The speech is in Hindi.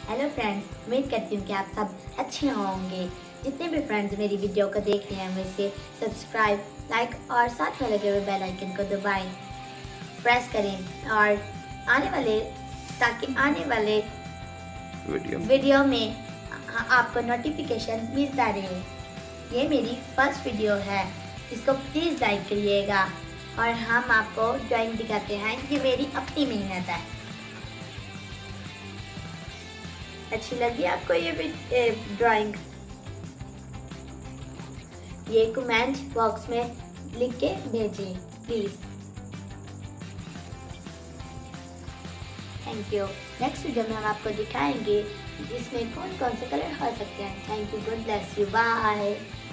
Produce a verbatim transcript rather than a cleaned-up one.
हेलो फ्रेंड्स, उम्मीद करती हूँ कि आप सब अच्छे होंगे। जितने भी फ्रेंड्स मेरी वीडियो को देख रहे हैं वैसे सब्सक्राइब, लाइक और साथ में लगे हुए बेल आइकन को दबाएं, प्रेस करें और आने वाले ताकि आने वाले वीडियो वीडियो में आपको नोटिफिकेशन मिलता रहे। ये मेरी फर्स्ट वीडियो है, इसको प्लीज़ लाइक करिएगा। और हम आपको ड्राइंग दिखाते हैं, ये मेरी अपनी मेहनत है। अच्छी लगी आपको ये ड्राइंग? ये कमेंट बॉक्स में लिख के भेजिए please. Thank you. Next video में हम आपको दिखाएंगे इसमें कौन कौन से कलर हो सकते हैं। Thank you, good bless you, bye.